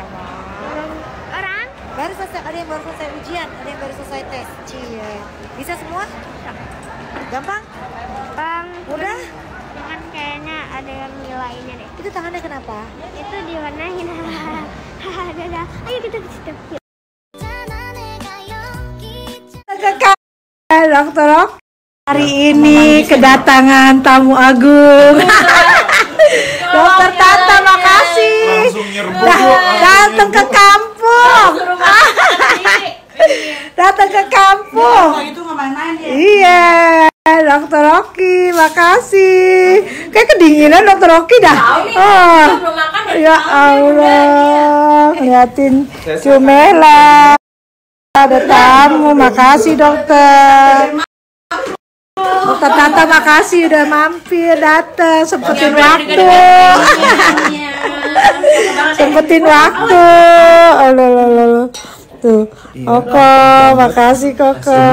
Orang? Baru selesai, ada yang baru selesai ujian, ada yang baru selesai tes. Cie. Bisa semua? Gampang? Udah? Cuman kayaknya ada yang nilainya deh. Itu tangannya kenapa? Itu diwarnain. Dadah. Ayo kita ke situ. Dokter Ok, hari ini kedatangan tamu agung. Dokter Tata, makasih. Datang ke kampung. Datang ke kampung. Iya, Dokter Oki, makasih. Kayak kedinginan Dokter Oki dah. Oh, ya Allah, liatin Cumela. Ada tamu, makasih dokter. Dokter Tata, makasih udah mampir datang, sempetin waktu. Sempetin waktu. Aduh. Tuh, Koko, makasih Koko.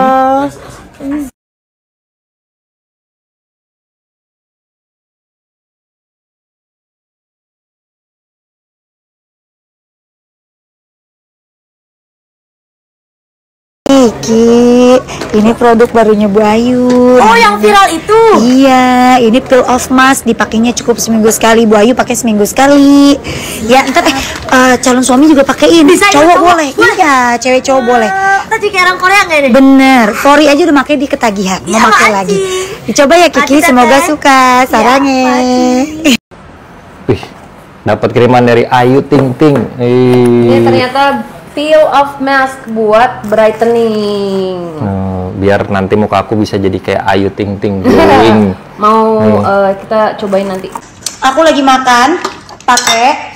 Ki, ini produk barunya Bu Ayu. Oh, yang viral itu? Iya, ini pill of mask, dipakainya cukup seminggu sekali. Bu Ayu pakai seminggu sekali. Ya, ntar calon suami juga pakein. Bisa ya, cowok boleh. Iya, cewek cowok boleh. Tadi kayak orang Korea nggak deh? Bener, Kori aja udah pakai di ketagihan, mau pakai lagi. Dicoba ya Kiki, semoga suka. Sarangnya. Wih, dapat kiriman dari Ayu Ting Ting. Ini ternyata peel of mask buat brightening. Biar nanti muka aku bisa jadi kayak Ayu Ting Ting glowing. Mau kita cobain nanti. Aku lagi makan pakai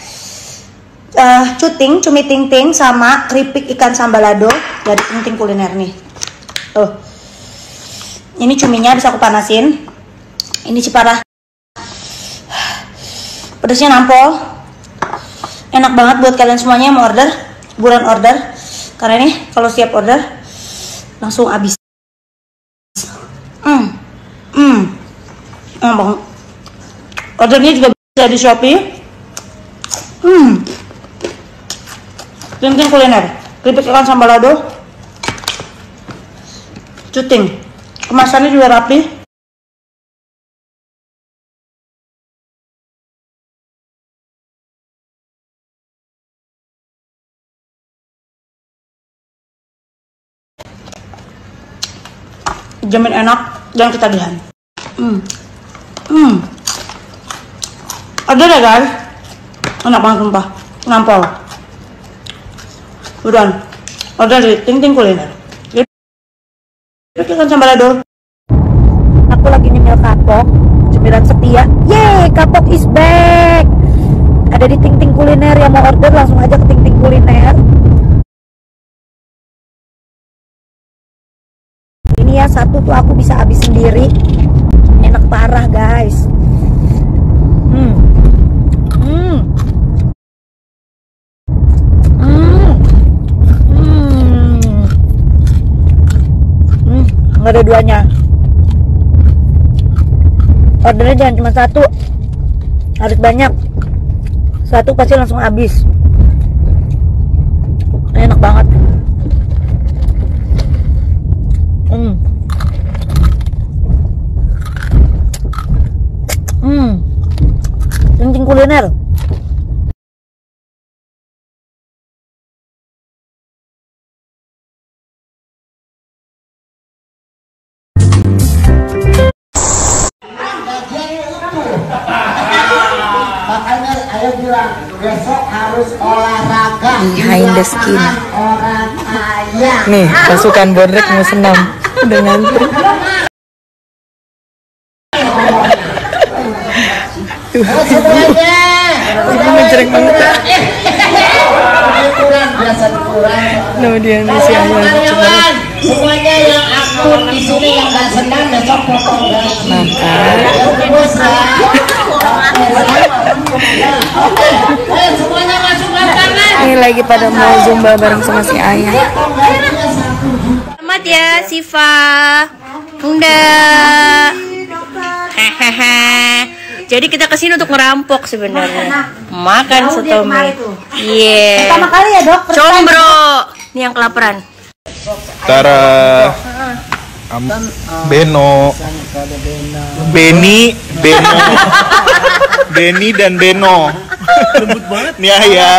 cumi ting ting sama keripik ikan sambalado dari Ting Ting Kuliner nih. Tuh. Ini cuminya bisa aku panasin. Ini ciparah. Pedasnya nampol. Enak banget buat kalian semuanya yang mau order. Buruan order, karena ini kalau siap order langsung habis. Bang. Ordernya juga bisa di Shopee. Ting Ting Kuliner, keripik ikan sambalado, cuting, kemasannya juga rapi. Jamin enak dan ketagihan. Ada deh guys, enak banget sumpah, nampol. Buruan order di Ting Ting Kuliner. Kita sambalado. Aku lagi nyemil kapok, cemilan setia. Yeay, kapok is back. Ada di Ting Ting Kuliner, yang mau order langsung aja ke Ting Ting Kuliner. Ini ya satu tuh aku bisa habis sendiri, enak parah guys. Nggak ada duanya. Ordernya jangan cuma satu, harus banyak. Satu pasti langsung habis. Enak banget. Ting Ting Kuliner. Makanya ayo bilang besok harus olahraga. Behind the skin. Orang kaya. Nih, pasukan Bondrek mau senam. Udah ngantri. Semuanya. Ibu mencereng banget ya. No, dia nih si Ayah. Semuanya yang akun di sini yang gak senang besok potong gaji. Semuanya masuk lapangan. Ini lagi pada mau zumba bareng sama si Ayah. Selamat ya Siva. Bunda. Hehehe. Jadi kita kesini untuk ngerampok sebenarnya. Makan Jauh dia soto kemari mie. tuh. Iya. Pertama kali ya dok? First time. Combro. Ini yang kelaparan. Tara Beno Beni Beno Beni dan Beno lembut banget nih ya.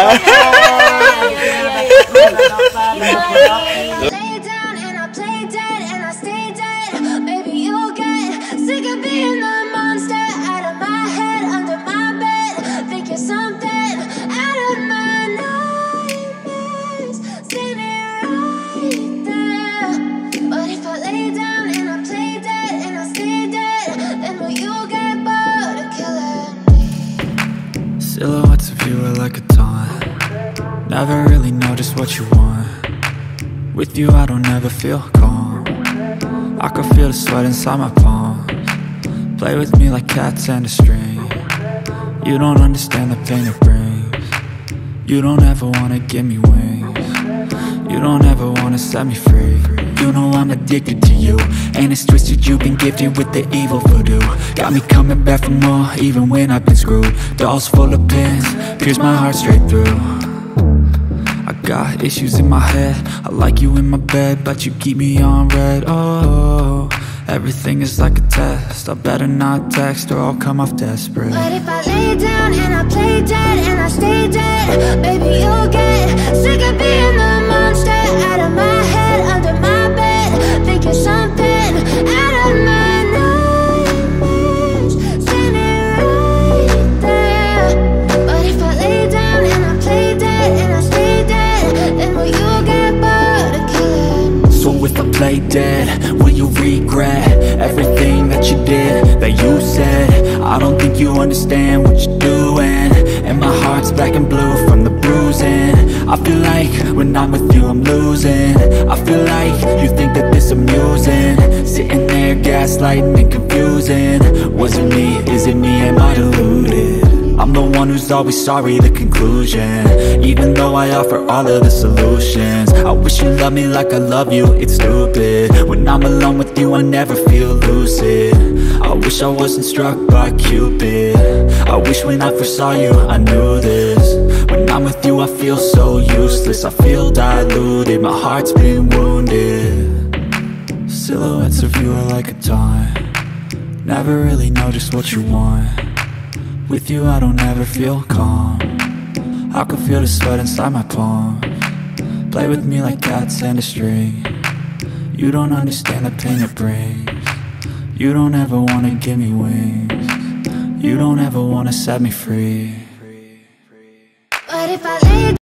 Lay down and I play dead and I stay dead. Maybe you'll get sick of being the monster out of my head, under my bed. Think you're something out of my nightmares, standing right there. But if I lay down and I play dead and I stay dead, then will you get bored of killing me? Silhouettes of you are like a taunt. Never really know just what you want. With you I don't ever feel calm. I can feel the sweat inside my palms. Play with me like cats and a string. You don't understand the pain it brings. You don't ever wanna give me wings. You don't ever wanna set me free. You know I'm addicted to you, and it's twisted, you've been gifted with the evil voodoo. Got me coming back for more, even when I've been screwed. Dolls full of pins, pierce my heart straight through. I got issues in my head, I like you in my bed, but you keep me on red. Oh, everything is like a test, I better not text or I'll come off desperate. But if I lay down and I play dead and I stay dead, baby you'll get sick of being the monster out of my head, under my bed. Think you're something out of my nightmares, standing right there. But if I lay down and I play dead and I stay dead, then will you get bored of killing me? So if I play dead, will you regret everything that you did, that you said? I don't think you understand what you're doing, and my heart's black and blue from the bruising. I feel like when I'm with you I'm losing. I feel like you think that this amusing, sitting there gaslighting and confusing. Was it me? Is it me? Am I deluded? I'm the one who's always sorry, the conclusion. Even though I offer all of the solutions, I wish you loved me like I love you, it's stupid. When I'm alone with you I never feel lucid. I wish I wasn't struck by Cupid. I wish when I first saw you I knew this. When I'm with you I feel so useless, I feel diluted, my heart's been wounded. Silhouettes of you are like a taunt. Never really know just what you want. With you I don't ever feel calm. I can feel the sweat inside my palms. Play with me like cats and a string. You don't understand the pain it brings. You don't ever wanna give me wings. You don't ever wanna set me free. But if I lay